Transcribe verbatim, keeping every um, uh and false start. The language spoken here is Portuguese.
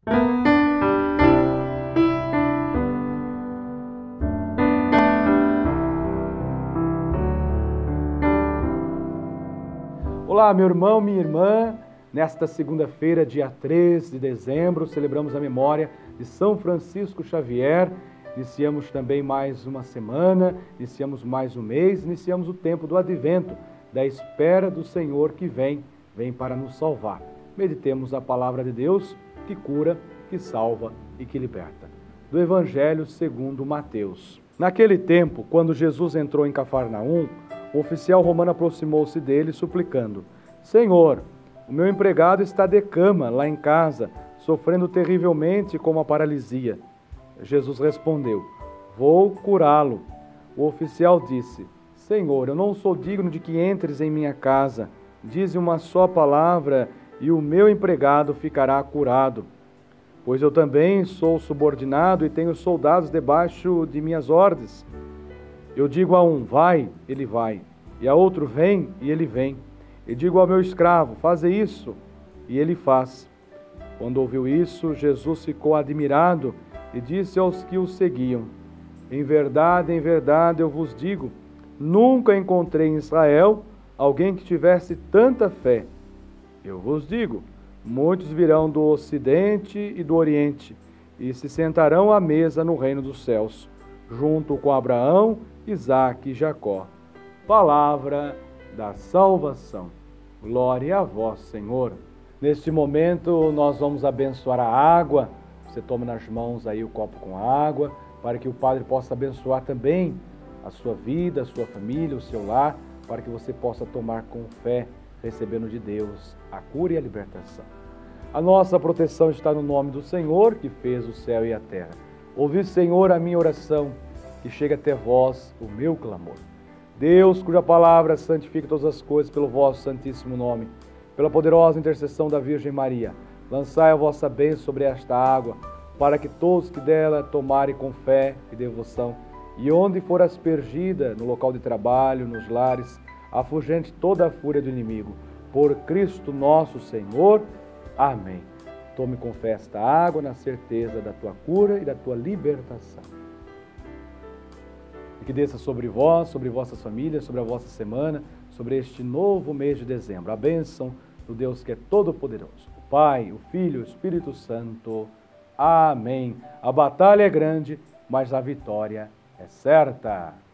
Olá, meu irmão, minha irmã. Nesta segunda-feira, dia três de dezembro, celebramos a memória de São Francisco Xavier. Iniciamos também mais uma semana, iniciamos mais um mês, iniciamos o tempo do advento, da espera do Senhor que vem, vem para nos salvar. Meditemos a palavra de Deus que cura, que salva e que liberta. Do Evangelho segundo Mateus. Naquele tempo, quando Jesus entrou em Cafarnaum, o oficial romano aproximou-se dele, suplicando: Senhor, o meu empregado está de cama lá em casa, sofrendo terrivelmente com uma paralisia. Jesus respondeu: Vou curá-lo. O oficial disse: Senhor, eu não sou digno de que entres em minha casa. Dize uma só palavra e o meu empregado ficará curado. Pois eu também sou subordinado e tenho soldados debaixo de minhas ordens. Eu digo a um, vai, ele vai, e a outro, vem, e ele vem. E digo ao meu escravo, faze isso, e ele faz. Quando ouviu isso, Jesus ficou admirado e disse aos que o seguiam: Em verdade, em verdade, eu vos digo, nunca encontrei em Israel alguém que tivesse tanta fé. Eu vos digo, muitos virão do Ocidente e do Oriente, e se sentarão à mesa no reino dos céus, junto com Abraão, Isaque e Jacó. Palavra da salvação. Glória a vós, Senhor. Neste momento, nós vamos abençoar a água. Você toma nas mãos aí o copo com água, para que o Padre possa abençoar também a sua vida, a sua família, o seu lar, para que você possa tomar com fé, recebendo de Deus a cura e a libertação. A nossa proteção está no nome do Senhor, que fez o céu e a terra. Ouvi, Senhor, a minha oração, que chega até vós o meu clamor. Deus, cuja palavra santifica todas as coisas pelo vosso santíssimo nome, pela poderosa intercessão da Virgem Maria, lançai a vossa bênção sobre esta água, para que todos que dela tomarem com fé e devoção, e onde for aspergida, no local de trabalho, nos lares, afugente toda a fúria do inimigo. Por Cristo nosso Senhor. Amém. Tome com fé esta água na certeza da tua cura e da tua libertação. E que desça sobre vós, sobre vossas famílias, sobre a vossa semana, sobre este novo mês de dezembro. A bênção do Deus que é todo-poderoso. O Pai, o Filho, o Espírito Santo. Amém. A batalha é grande, mas a vitória é certa.